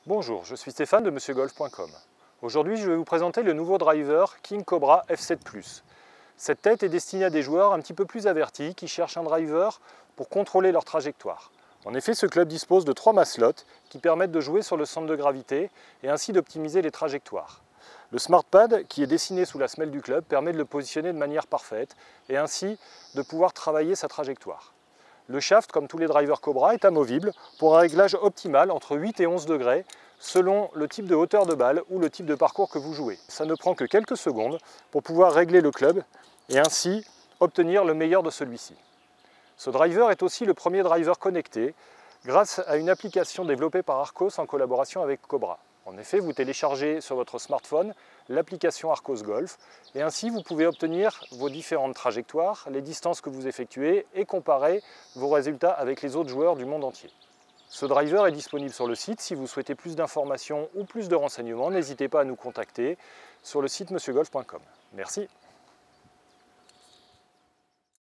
Bonjour, je suis Stéphane de monsieurgolf.com. Aujourd'hui, je vais vous présenter le nouveau driver King Cobra F7 Plus. Cette tête est destinée à des joueurs un petit peu plus avertis qui cherchent un driver pour contrôler leur trajectoire. En effet, ce club dispose de 3 maslots qui permettent de jouer sur le centre de gravité et ainsi d'optimiser les trajectoires. Le SmartPad, qui est dessiné sous la semelle du club, permet de le positionner de manière parfaite et ainsi de pouvoir travailler sa trajectoire. Le shaft, comme tous les drivers Cobra, est amovible pour un réglage optimal entre 8 et 11 degrés selon le type de hauteur de balle ou le type de parcours que vous jouez. Ça ne prend que quelques secondes pour pouvoir régler le club et ainsi obtenir le meilleur de celui-ci. Ce driver est aussi le premier driver connecté grâce à une application développée par Arccos en collaboration avec Cobra. En effet, vous téléchargez sur votre smartphone l'application Arccos Golf et ainsi vous pouvez obtenir vos différentes trajectoires, les distances que vous effectuez et comparer vos résultats avec les autres joueurs du monde entier. Ce driver est disponible sur le site. Si vous souhaitez plus d'informations ou plus de renseignements, n'hésitez pas à nous contacter sur le site monsieurgolf.com. Merci.